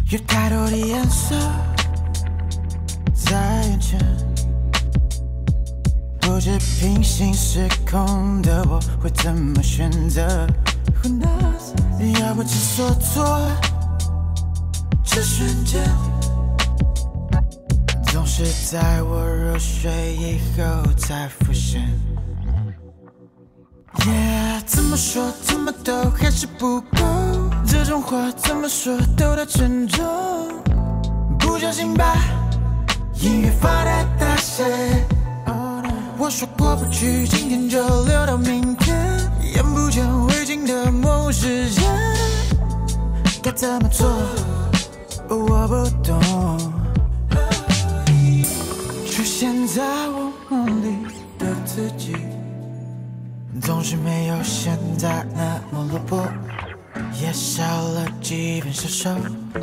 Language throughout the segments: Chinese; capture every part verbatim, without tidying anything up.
有太多的颜色在眼前，不知平行时空的我会怎么选择 ？Who knows？ 要不知所措，这瞬间总是在我入睡以后才浮现。Yeah， 怎么说怎么都还是不够，这种话怎么说都太沉重。不小心把音乐放太大声，我说过不去，今天就留到明天。眼不见为净的模糊时间，该怎么做？我不懂。出现在我梦里的自己，总是没有现在那么落魄，也少了几分消瘦。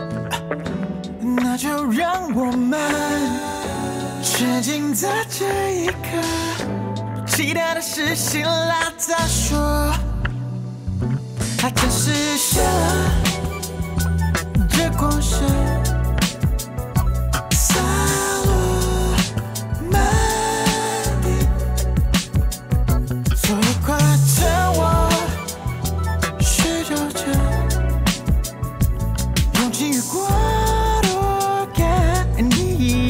那就让我们沉浸在这一刻，其他的事醒来再说。它真实现了这光线，洒落满地，所以快趁我睡觉前，用尽月光多给你。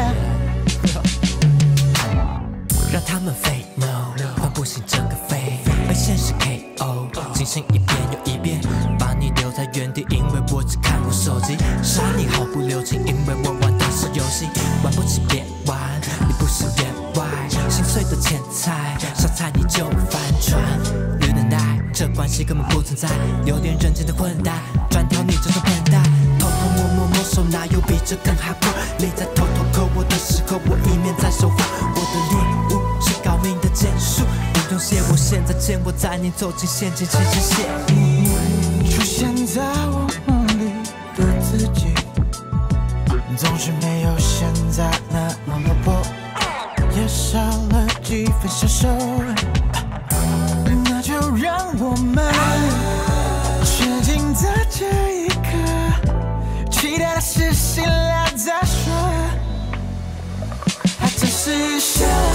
让他们 say no， 唤不醒整个飞，被现实 K O， 进行一遍又一遍，把你留在原地，因为我只看过手机，杀你毫不留情，因为我玩的是游戏，玩不起别玩，你不是员外，心碎的钱财，小菜你就翻船，有点爱，这关系根本不存在，有点人间的混蛋，专挑你这种笨蛋，偷偷摸摸摸手，哪有比这更害怕？你在偷偷扣我的时候，我一面在手法，我的猎物是高明的剑术，不用谢，我现在见我在你走进陷阱前先谢。 出现在我梦里的自己，总是没有现在那么落魄，也少了几分消瘦。那就让我们沉浸在这一刻，其他的事醒来再说。它只是现